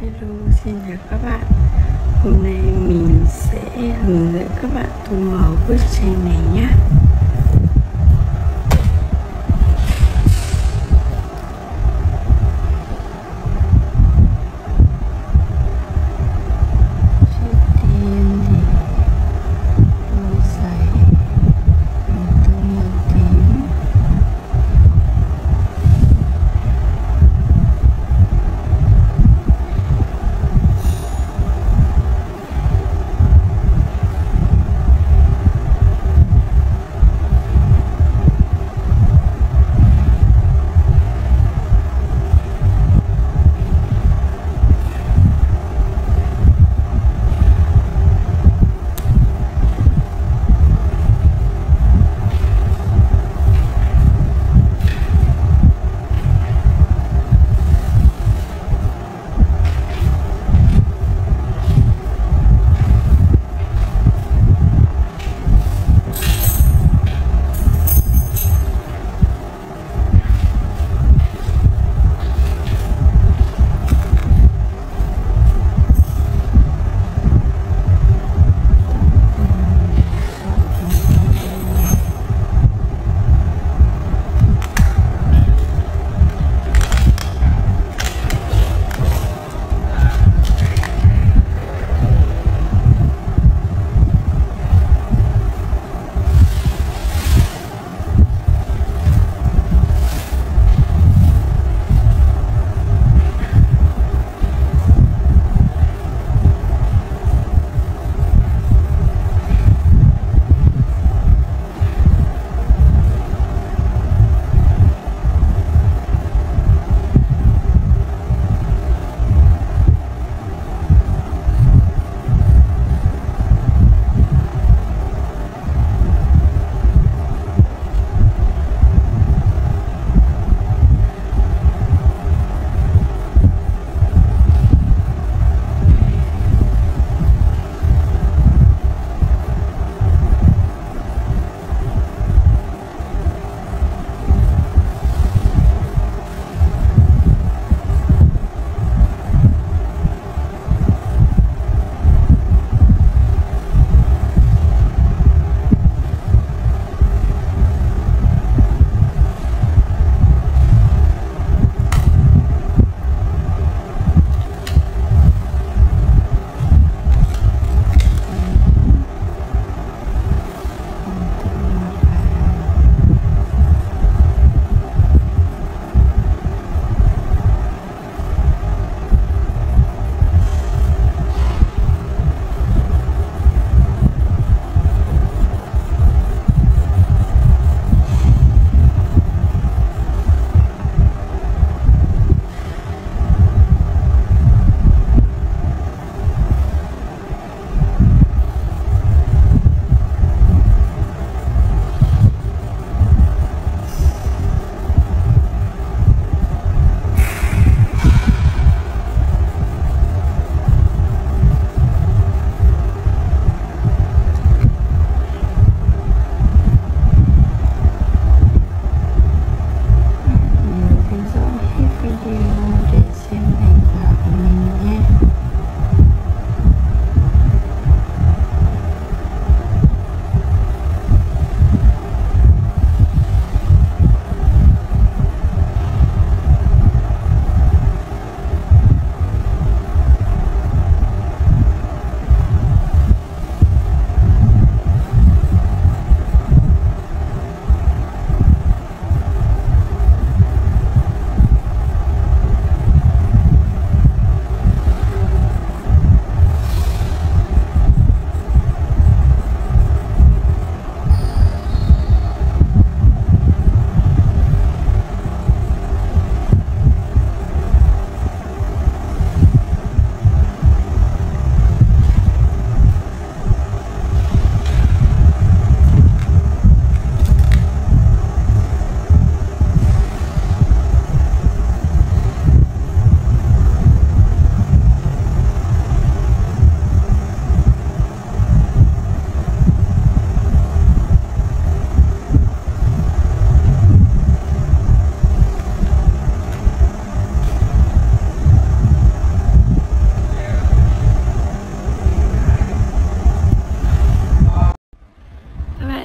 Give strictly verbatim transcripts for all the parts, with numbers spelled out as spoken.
Hello, xin chào các bạn. Hôm nay mình sẽ hướng dẫn các bạn tô màu bức tranh này nhé. Trước tiên thì tô giấy, mình tô màu tím.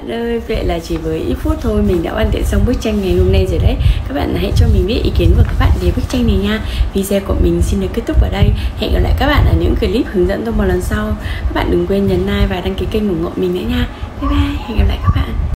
ơi, vậy là chỉ với ít phút thôi mình đã hoàn thiện xong bức tranh ngày hôm nay rồi đấy. Các bạn hãy cho mình biết ý kiến của các bạn về bức tranh này nha. Video của mình xin được kết thúc ở đây. Hẹn gặp lại các bạn ở những clip hướng dẫn tô màu lần sau. Các bạn đừng quên nhấn like và đăng ký kênh ủng hộ mình nữa nha. Bye bye, hẹn gặp lại các bạn.